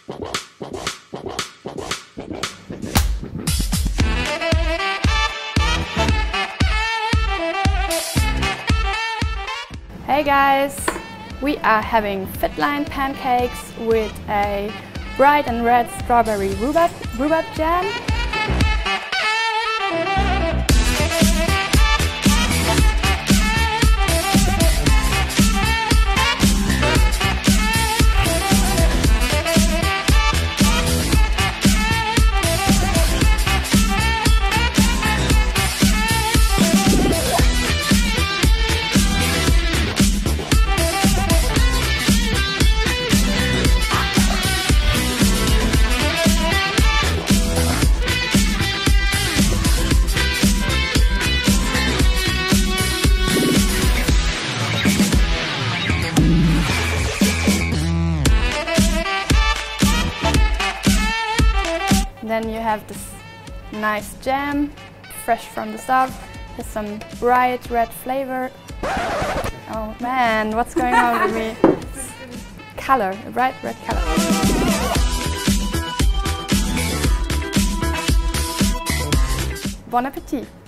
Hey guys! We are having fit-line pancakes with a bright and red strawberry rhubarb jam. Then you have this nice jam, fresh from the stove. There's some bright red flavor. Oh man, what's going on with me? Color, a bright red color. Bon appetit!